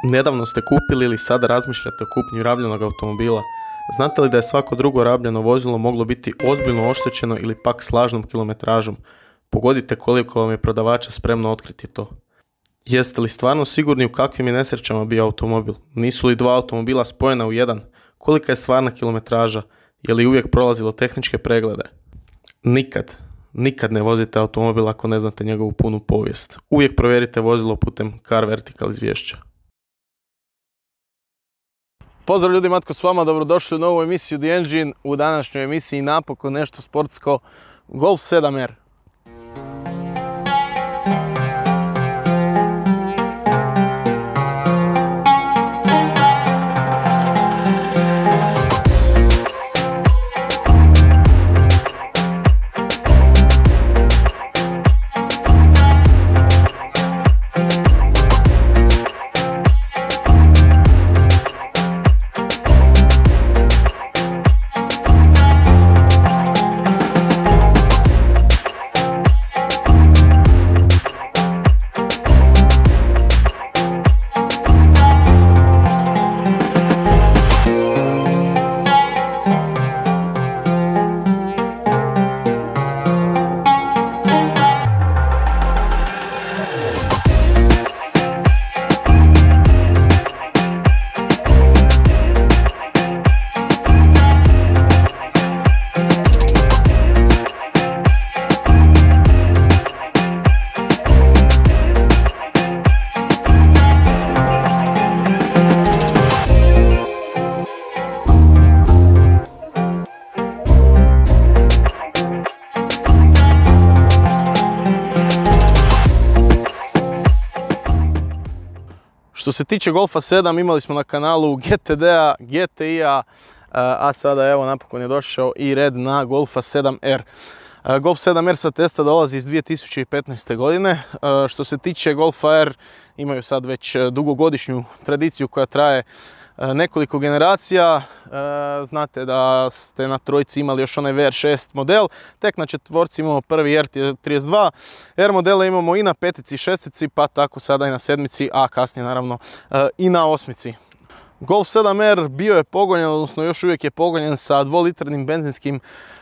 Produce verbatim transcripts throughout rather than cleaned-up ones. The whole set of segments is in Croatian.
Nedavno ste kupili ili sada razmišljate o kupnji rabljenog automobila. Znate li da je svako drugo rabljeno vozilo moglo biti ozbiljno oštećeno ili pak s lažnom kilometražom? Pogodite koliko vam je prodavača spremno otkriti to. Jeste li stvarno sigurni u kakvim je nesrećama bio automobil? Nisu li dva automobila spojena u jedan? Kolika je stvarna kilometraža? Je li uvijek prolazilo tehničke preglede? Nikad. Nikad ne vozite automobil ako ne znate njegovu punu povijest. Uvijek provjerite vozilo putem Car Vertical izvješća. Pozdrav ljudi, Matko s vama, dobrodošli u novu emisiju The Engine. U današnjoj emisiji napokon nešto sportsko, Golf sedam R. Što se tiče Golfa sedam, imali smo na kanalu G T D-a, G T I-a, a sada evo napokon je došao i red na Golfa sedam R. Golf sedam R sa testa dolazi iz dvije tisuće petnaeste. godine. Što se tiče Golfa R, imaju sad već dugogodišnju tradiciju koja traje nekoliko generacija. Znate da ste na trojci imali još onaj V R šest model, tek na četvorci imamo prvi R trideset dva, R modele imamo i na petici i šestici, pa tako sada i na sedmici, a kasnije naravno i na osmici. Golf sedam R bio je pogonjen, odnosno još uvijek je pogonjen sa dvolitrnim benzinskim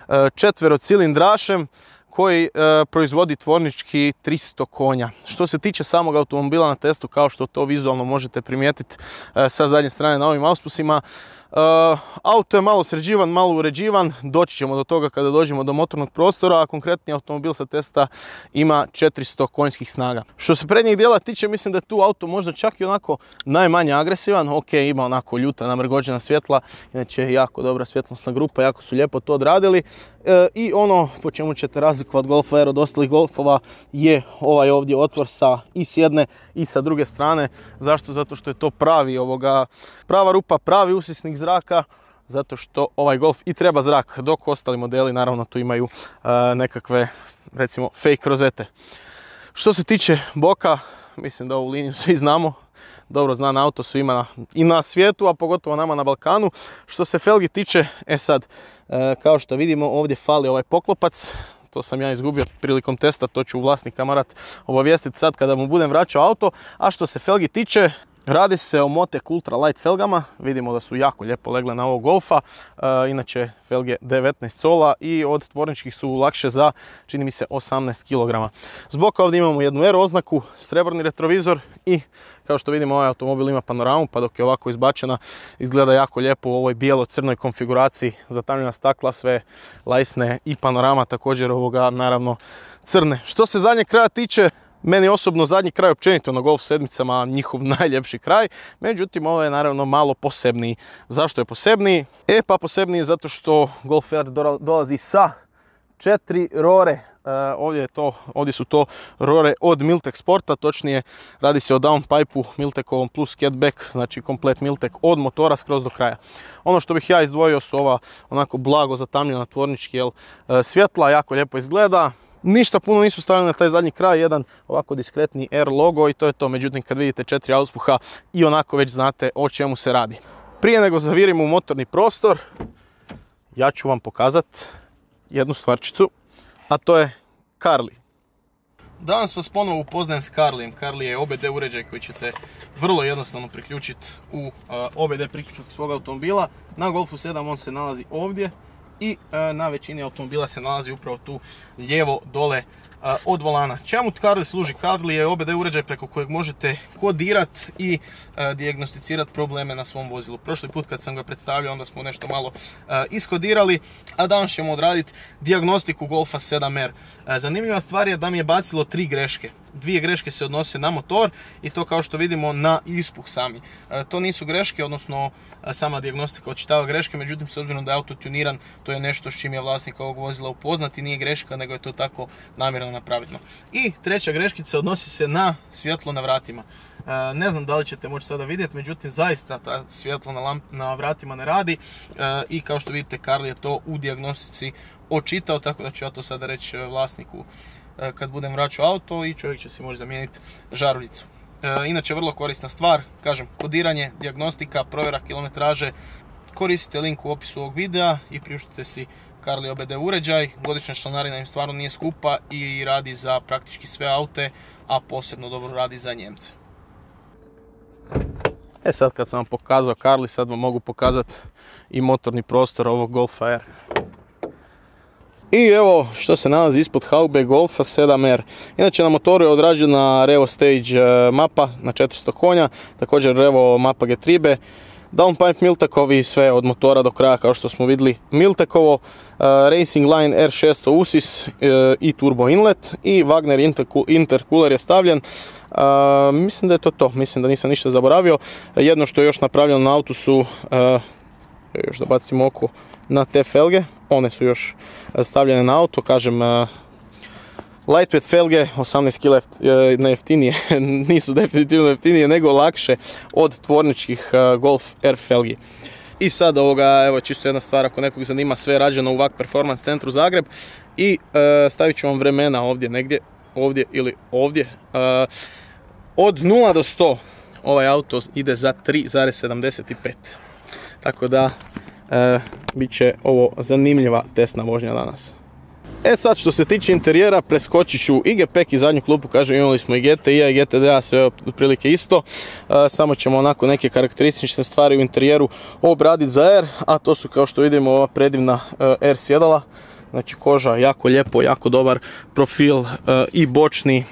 četverocilindrašem koji e, proizvodi tvornički tristo konja. Što se tiče samog automobila na testu, kao što to vizualno možete primijetiti e, sa zadnje strane na ovim auspusima, e, auto je malo sređivan, malo uređivan, doći ćemo do toga kada dođemo do motornog prostora, a konkretni automobil sa testa ima četiristo konjskih snaga. Što se prednjeg dijela tiče, mislim da je tu auto možda čak i onako najmanje agresivan. Ok, ima onako ljuta namrgođena svjetla, inače jako dobra svjetlosna grupa, jako su lijepo to odradili. E, I ono po čemu ćete razlikovati Golfa R od ostalih Golfova je ovaj ovdje otvor sa i s jedne i sa druge strane. Zašto? Zato što je to pravi ovoga, prava rupa, pravi usisnik zraka, zato što ovaj Golf i treba zrak, dok ostali modeli naravno tu imaju e, nekakve recimo fake rozete. Što se tiče boka, mislim da ovu liniju svi znamo, dobro znan auto svima na, i na svijetu, a pogotovo nama na Balkanu. Što se felgi tiče, e sad, e, kao što vidimo ovdje fali ovaj poklopac, to sam ja izgubio prilikom testa, to ću vlasnik kamarat obavijestiti sad kada mu budem vraćao auto. A što se felgi tiče, radi se o Motec Ultra Light felgama, vidimo da su jako lijepo legle na ovog Golfa, e, inače felge devetnaest cola i od tvorničkih su lakše za, čini mi se, osamnaest kilograma. Zboka ovdje imamo jednu R oznaku, srebrni retrovizor i kao što vidimo ovaj automobil ima panoramu, pa dok je ovako izbačena izgleda jako lijepo u ovoj bijelo-crnoj konfiguraciji, zatamljena stakla, sve lajsne i panorama također ovoga naravno crne. Što se zadnjeg kraja tiče, meni osobno zadnji kraj općenito na Golf sedmicama njihov najljepši kraj, međutim ovo je naravno malo posebniji. Zašto je posebniji? E pa posebniji je zato što Golf R dolazi sa četiri rore. Uh, ovdje, je to, ovdje su to rore od Miltec Sporta, točnije radi se o downpipe-u Miltecovom plus catback, znači komplet Miltec od motora skroz do kraja. Ono što bih ja izdvojio su ova onako blago zatamljena tvornički jel, uh, svjetla, jako lijepo izgleda. Ništa puno nisu stavili na taj zadnji kraj, jedan ovako diskretni R logo i to je to. Međutim, kad vidite četiri auspuha i onako već znate o čemu se radi. Prije nego zavirimo u motorni prostor, ja ću vam pokazati jednu stvarčicu, a to je Carli. Danas vas ponovo upoznajem s Carlijem. Carli je O B D uređaj koji ćete vrlo jednostavno priključiti u uh, O B D priključak svog automobila. Na Golfu sedam on se nalazi ovdje i uh, na većini automobila se nalazi upravo tu lijevo dole uh, od volana. Čemu Carli služi? Carli je O B D uređaj preko kojeg možete kodirati i uh, dijagnosticirati probleme na svom vozilu. Prošli put kad sam ga predstavljao onda smo nešto malo uh, iskodirali, a danas ćemo odraditi dijagnostiku Golfa sedam R. Uh, zanimljiva stvar je da mi je bacilo tri greške. Dvije greške se odnose na motor i to kao što vidimo na ispuh sami. E, to nisu greške, odnosno e, sama dijagnostika očitava greške, međutim s obzirom da je auto tuniran, to je nešto s čim je vlasnik ovog vozila upoznat i nije greška, nego je to tako namjerno napravljeno. I treća greškica odnosi se na svjetlo na vratima. E, ne znam da li ćete moći sada vidjeti, međutim zaista ta svjetlo na, lamp, na vratima ne radi e, i kao što vidite Carli je to u dijagnostici očitao, tako da ću ja to sada reći vlasniku kad budem vraćao auto i čovjek će si može zamijeniti žaruljicu. E, inače vrlo korisna stvar, kažem, kodiranje, dijagnostika, provjera kilometraže. Koristite link u opisu ovog videa i priuštite si Carli O B D uređaj. Godišnja članarina im stvarno nije skupa i radi za praktički sve aute, a posebno dobro radi za Njemce. E sad kad sam vam pokazao Carli, sad vam mogu pokazati i motorni prostor ovog Golfa R. I evo što se nalazi ispod haube Golfa sedam R. Inače na motoru je odrađena Revo Stage mapa na četiristo konja, također Revo mapa Getriebe, downpipe Miltekovi, sve od motora do kraja kao što smo vidjeli Miltekovo, uh, Racing Line R šesto U S I S uh, i turbo inlet i Wagner intercooler je stavljen. Uh, mislim da je to to, mislim da nisam ništa zaboravio. Jedno što je još napravljeno na autu su, uh, još da bacimo oko, na te felge, one su još stavljene na auto, kažem uh, lightweight felge, osamnaest kila ne jeftinije, nisu definitivno jeftinije, nego lakše od tvorničkih uh, Golf R felgi. I sad ovoga, evo čisto jedna stvar, ako nekog zanima, sve je rađeno u V A K Performance centru Zagreb i uh, stavit ću vam vremena ovdje negdje, ovdje ili ovdje. Uh, od nula do sto ovaj auto ide za tri zarez sedamdeset pet, tako da E, bit će ovo zanimljiva testna vožnja danas. E sad što se tiče interijera, preskočit ću i G P E K i zadnju klupu, kažem imali smo i G T I-a i G T D-a, sve otprilike isto. E, samo ćemo onako neke karakteristične stvari u interijeru obraditi za R, a to su kao što vidimo ova predivna e, R sjedala. Znači koža jako lijepo, jako dobar profil e, i bočni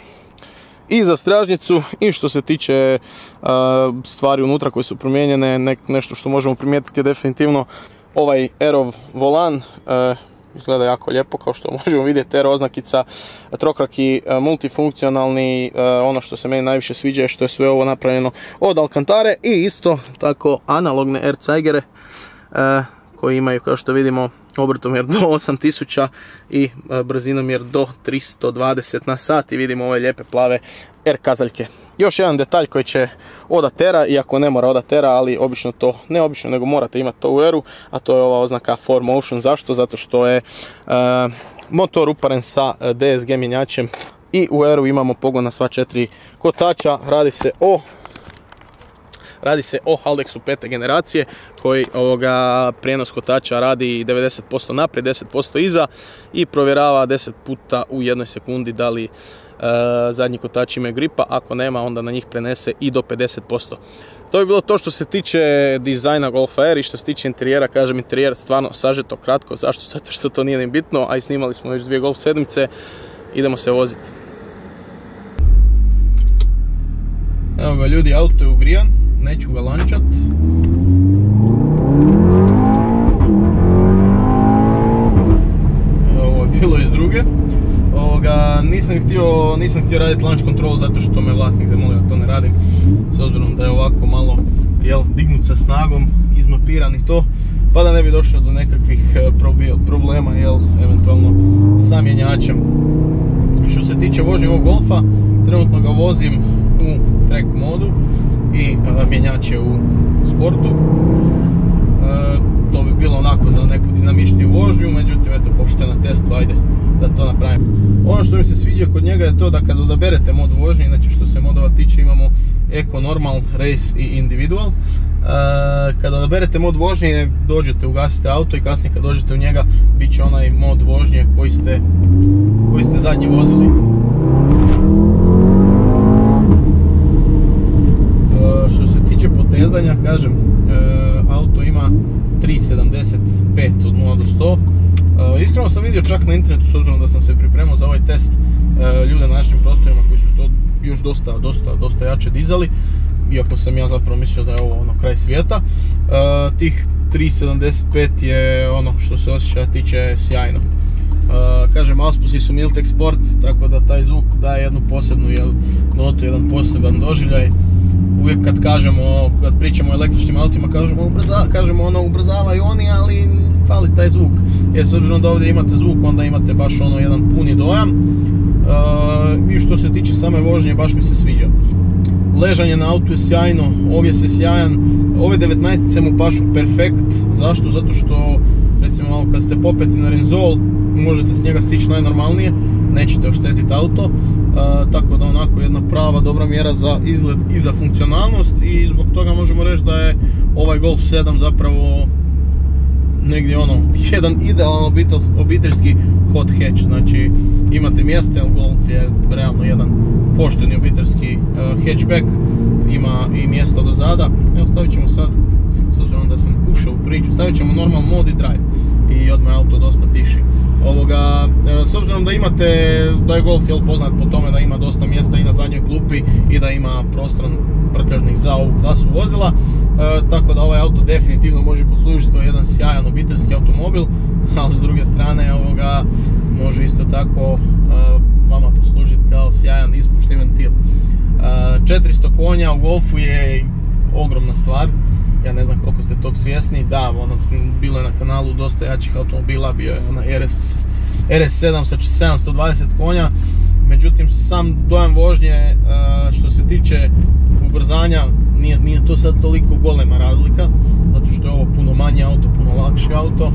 i za stražnjicu, i što se tiče uh, stvari unutra koje su promijenjene, ne, nešto što možemo primijetiti je definitivno ovaj R-ov volan, uh, izgleda jako lijepo kao što možemo vidjeti, R oznakica, trokraki uh, multifunkcionalni, uh, ono što se meni najviše sviđa je što je sve ovo napravljeno od Alcantare i isto tako analogne R cajgere uh, koji imaju kao što vidimo obrtomjer do osam tisuća i brzinomjer do tristo dvadeset na sat i vidimo ove lijepe plave R kazaljke. Još jedan detalj koji će odat R-a, iako ne mora odat R-a, ali obično to, ne obično nego morate imati to u R-u, a to je ova oznaka four motion. Zašto? Zato što je uh, motor uparen sa D S G mjenjačem i u R-u imamo pogon na sva četiri kotača. Radi se o Radi se o Haldexu pete generacije koji ovoga prijenos kotača radi devedeset posto naprijed, deset posto iza i provjerava deset puta u jednoj sekundi da li e, zadnji kotač imaju gripa, ako nema onda na njih prenese i do pedeset posto. To je bilo to što se tiče dizajna Golfa R i što se tiče interijera, kažem interijer stvarno sažeto kratko, zašto? Zato što to nije ni bitno, a i snimali smo već dvije Golf sedmice, idemo se voziti. Evo ga ljudi, auto je ugrijan. Neću ga lančat. Ovo je bilo iz druge. Ovoga, nisam htio, nisam htio raditi launch control zato što me vlasnik zamolio da to ne radim. S obzirom da je ovako malo jel, dignut sa snagom, izmapiran i to, pa da ne bi došlo do nekakvih problema jel, eventualno sa mjenjačem. Što se tiče vožnje ovog Golfa, trenutno ga vozim u track modu i uh, mjenjače u sportu. Uh, to bi bilo onako za neku dinamičniju vožnju, međutim eto, pošto je na testu, ajde da to napravim. Ono što mi se sviđa kod njega je to da kad odaberete mod vožnje, inače što se modova tiče imamo Eco, Normal, Race i Individual. Uh, kad odaberete mod vožnje, dođete, ugasite auto i kasnije kad dođete u njega bit će onaj mod vožnje koji ste, koji ste zadnji vozili. kazanja, kažem, e, auto ima tri sedamdeset pet od nula do sto. E, iskreno sam vidio čak na internetu, s obzirom da sam se pripremao za ovaj test, e, ljude na našim prostorima koji su to još dosta, dosta, dosta jače dizali, iako sam ja zapravo mislio da je ovo ono kraj svijeta. E, tih tri sedamdeset pet je ono što se osjećaja tiče sjajno. Uh, kažem, auspusi su Miltech Sport, tako da taj zvuk daje jednu posebnu jel, notu, jedan poseban doživljaj. Uvijek kad kažemo, kad pričamo o električnim autima, kažemo, ubrza, kažemo ono ubrzavaju oni, ali fali taj zvuk. Jer s obzirom da ovdje imate zvuk, onda imate baš ono jedan puni dojam. Uh, I što se tiče same vožnje, baš mi se sviđa. Ležanje na autu je sjajno, ovdje je sjajan, ove devetnaestice mu pašu perfekt. Zašto? Zato što, recimo, kad ste popeti na Renzol, možete s njega sići najnormalnije, nećete oštetiti auto, e, tako da onako jedna prava dobra mjera za izgled i za funkcionalnost, i zbog toga možemo reći da je ovaj Golf sedam zapravo negdje ono, jedan idealan obiteljski hot hatch. Znači imate mjesta, jer Golf je realno jedan pošteni obiteljski uh, hatchback, ima i mjesto do zada. Evo, stavit ćemo sad, s obzirom da sam ušao u priču, stavit ćemo normal mod i drive i odmah auto dosta tiši. Ovoga, s obzirom da imate, da je Golf jel, poznat po tome da ima dosta mjesta i na zadnjoj klupi i da ima prostoran prtljažnik za ovu klasu vozila, e, tako da ovaj auto definitivno može poslužiti kao jedan sjajan obiteljski automobil, ali s druge strane ovoga može isto tako e, vama poslužiti kao sjajan ispušni ventil. E, četiristo konja u Golfu je ogromna stvar. Ja ne znam koliko ste tog svjesni, da, ono, bilo je na kanalu dosta jačih automobila, bio je ona R S, R S sedam sa sedamsto dvadeset konja, međutim sam dojam vožnje što se tiče ubrzanja nije, nije to sad toliko golema razlika, zato što je ovo puno manji auto, puno lakši auto,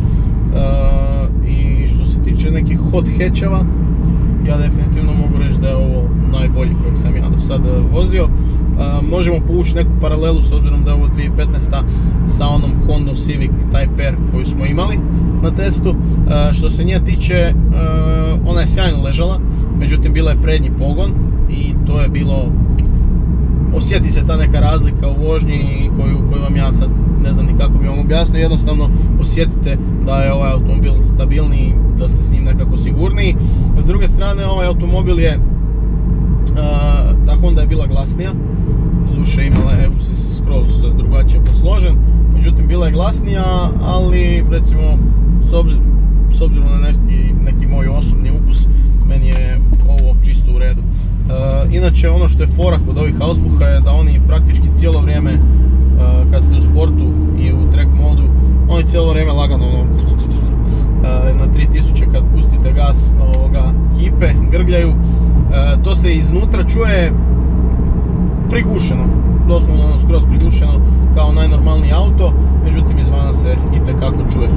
i što se tiče nekih hot hatcheva, ja definitivno mogu reći da je ovo najbolji kojeg sam ja do sada vozio. Uh, možemo povući neku paralelu s obzirom da je ovo dvije tisuće petnaesta sa onom Honda Civic Type R koju smo imali na testu. Uh, što se nje tiče, uh, ona je sjajno ležala, međutim bila je prednji pogon i to je bilo, osjeti se ta neka razlika u vožnji koju, koju vam ja sad ne znam ni kako bi vam objasnio. Jednostavno osjetite da je ovaj automobil stabilniji, da ste s njim nekako sigurniji. S druge strane, ovaj automobil je, uh, ta Honda je bila glasnija, doduše imala je usis skroz drugačije posložen, međutim bila je glasnija, ali recimo s obzirom, s obzirom na neki, neki moj osobni ukus, meni je ovo čisto u redu. Uh, inače, ono što je fora kod ovih auspuha je da oni praktički cijelo vrijeme, uh, kad ste u sportu i u track modu, oni cijelo vrijeme lagano ono, uh, na tri tisuće kad pustite gas, ovoga, kipe, grgljaju. Uh, to se iznutra čuje prigušeno, doslovno ono skroz prigušeno kao najnormalniji auto, međutim izvana se itekako čuje.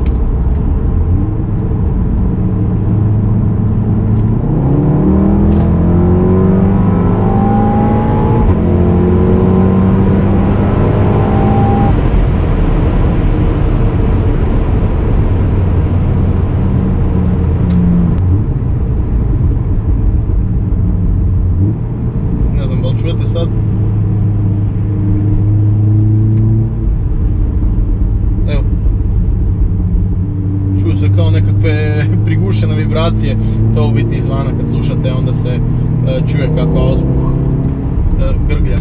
Čujete sad? Evo. Čuju se kao nekakve prigušene vibracije. To u biti izvana kad slušate, onda se e, čuje kako auspuh e, grglja.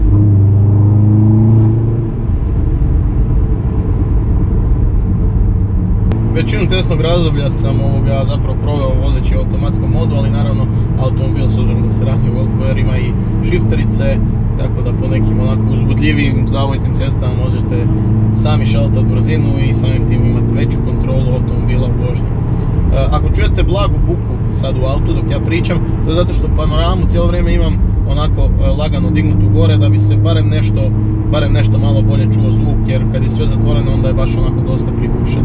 Većinu testnog razdoblja sam ovoga zapravo proveo vozeći u automatskom modu, ali naravno automobil, s obzirom da se radi o Golfu R, ima i shifterice, tako da po nekim onako uzbudljivim zavojitim cestama možete sami šaltati brzinu i samim tim imati veću kontrolu automobila u vožnji. Ako čujete blagu buku sad u autu dok ja pričam, to je zato što panoramu cijelo vrijeme imam onako lagano dignutu gore, da bi se barem nešto, barem nešto malo bolje čuo zvuk, jer kad je sve zatvoreno onda je baš onako dosta prigušen.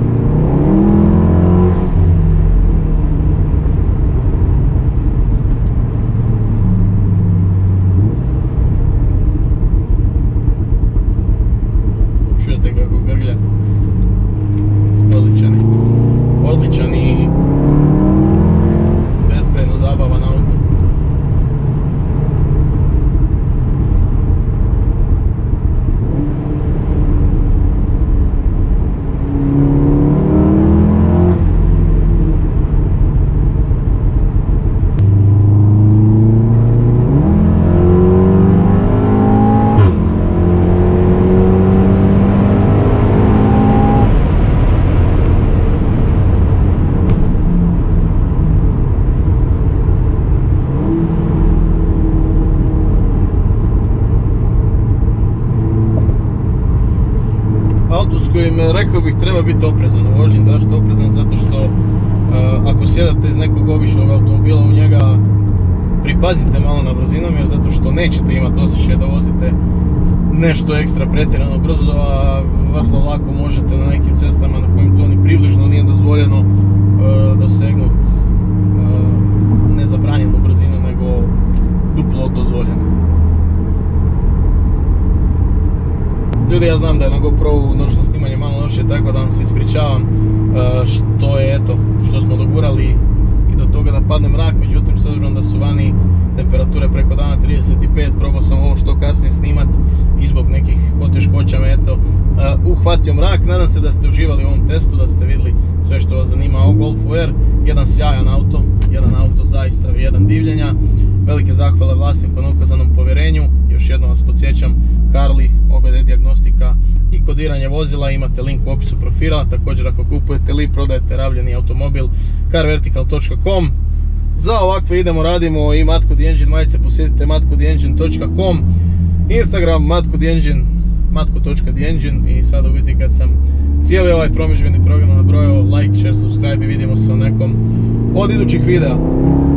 Čujete kako grlja? Odličan je. Odličan i beskrajno zabavan auto. auto s kojim rekao bih treba biti oprezan u vožnji. Zašto oprezan? Zato što uh, ako sjedate iz nekog običnog automobila u njega, pripazite malo na brzinom, jer zato što nećete imati osjećaj da vozite nešto ekstra pretjerano brzo, a vrlo lako možete na nekim cestama na kojim to ni približno nije dozvoljeno uh, dosegnuti uh, ne zabranjenu brzinu, nego duplo od dozvoljene. Ljudi, ja znam da je na GoPro-u noćno snimanje malo loše, tako da vam se ispričavam uh, što je, eto, što smo dogurali i do toga da padne mrak, međutim s obzirom da su vani temperature preko dana trideset pet, probao sam ovo što kasnije snimat i zbog nekih poteškoća me eto uh, uhvatio mrak. Nadam se da ste uživali u ovom testu, da ste vidjeli sve što vas zanima o Golfu R. Jedan sjajan auto, jedan auto zaista vrijedan divljenja. Velike zahvale vlasniku na ukazanom povjerenju. Još jednom vas podsjećam, Carli, O B D dijagnostika i kodiranje vozila, imate link u opisu profila. Također ako kupujete ili prodajete rabljeni automobil, car vertical točka com. Za ovakve idemo, radimo i Matko the Engine majice, posjetite matko the engine točka com, Instagram matko the engine, matko točka the engine. I sad u biti kad sam cijeli ovaj promidžbeni program nabrojao, like, share, subscribe i vidimo se u nekom od idućih videa.